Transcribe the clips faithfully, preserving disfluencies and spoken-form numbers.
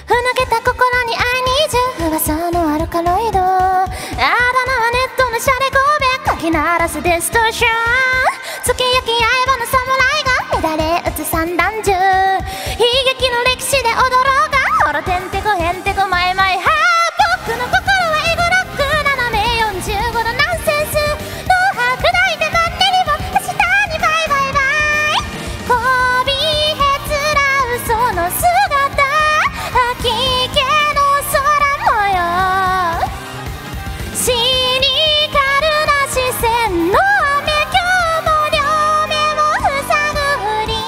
ふぬけた心に I need you 噂のアルカロイド、あだ名はネットのシャレ神戸かき鳴らすディストーション、月焼き刃の侍が乱れ打つ三段銃、悲劇の歴史で踊ろうがほらてんてこへんてこマイマイハー、僕の心はエゴロック斜めよんじゅうごどナンセンス、脳波砕いてマンネリも明日にバイバイバイ、こびへつらうその姿、吐き気の空模様、シニカルな視線の雨、今日も両目を塞ぐふり、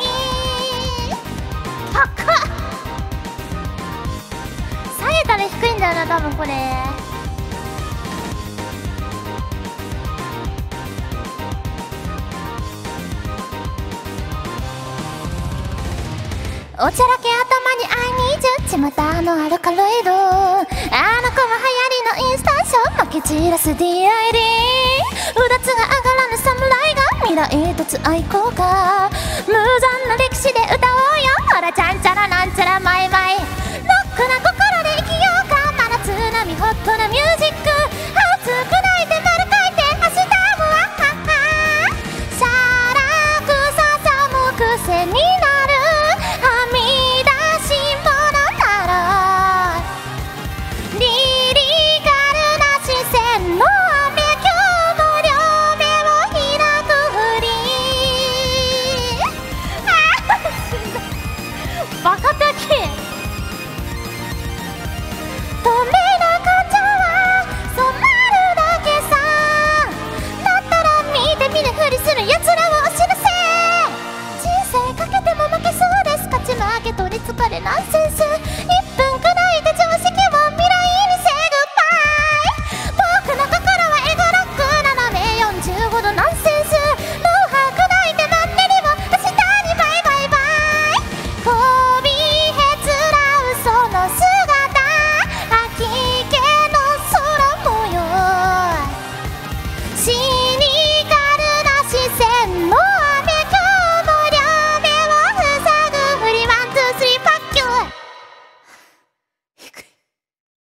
高っ、下げたら低いんだよな多分これ。おちゃらけ頭に I need you ちまたのアルカロイド、あの子は流行りのインスタンションまき散らす ディーアイディー、うだつが上がらぬ侍が未来凸愛好家、無残な歴史